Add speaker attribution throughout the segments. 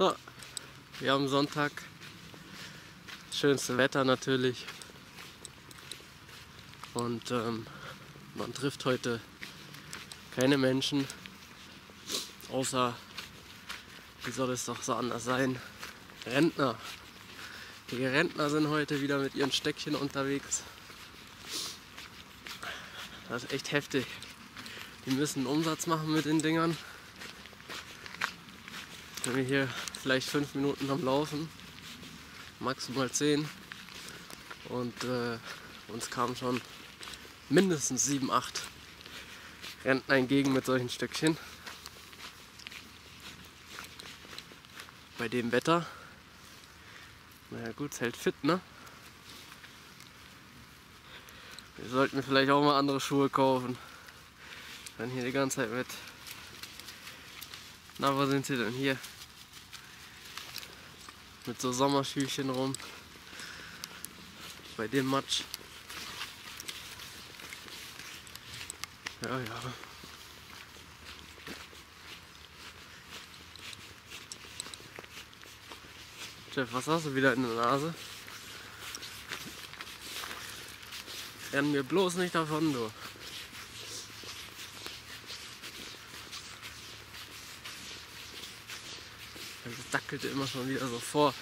Speaker 1: So, wir haben Sonntag. Schönste Wetter natürlich. Und man trifft heute keine Menschen, außer, wie soll es doch so anders sein, Rentner. Die Rentner sind heute wieder mit ihren Stöckchen unterwegs. Das ist echt heftig. Die müssen einen Umsatz machen mit den Dingern. Wenn wir hier vielleicht 5 Minuten am Laufen, maximal 10. Und uns kamen schon mindestens 7, 8 Rentner entgegen mit solchen Stöckchen. Bei dem Wetter. Naja gut, es hält fit, ne? Wir sollten mir vielleicht auch mal andere Schuhe kaufen. Dann hier die ganze Zeit mit. Na, wo sind sie denn hier? Mit so Sommerschüchen rum. Bei dem Matsch. Ja, ja. Jeff, was hast du wieder in der Nase? Renn mir bloß nicht davon, du. Das dackelte immer schon wieder so vor.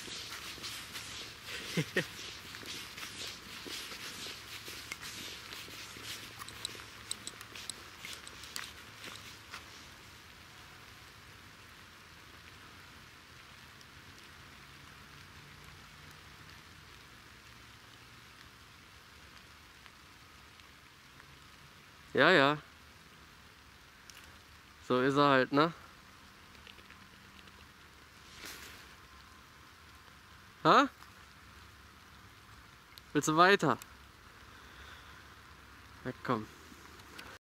Speaker 1: Ja, ja. So ist er halt, ne? Ha? Willst du weiter? Ja, komm.